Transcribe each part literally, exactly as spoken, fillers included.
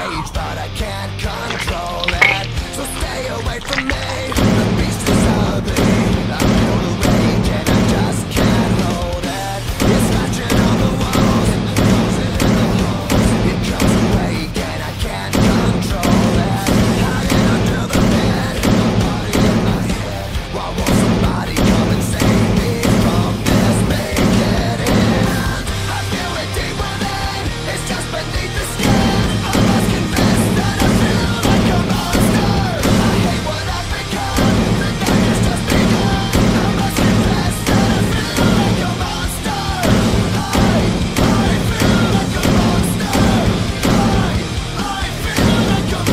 rage, but I can't control it. So stay away from me. The beast is ugly. I feel the rage and I just can't hold it. It's scratching on the walls and the doors and the walls. It comes awake and I can't control it. Hiding under the bed, my body in my head. Why won't somebody come and save me from this? Make it end. I feel it deep within. It's just beneath the skin. I must confess that I feel like a monster. I hate what I've become. The night has just begun. I must confess that I feel like a monster. I, I feel like a monster. I, I feel like a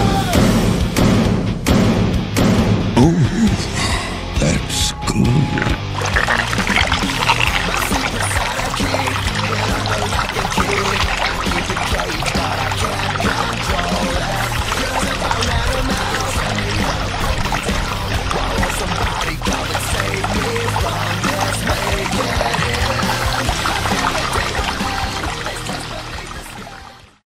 monster. Oh, that's good.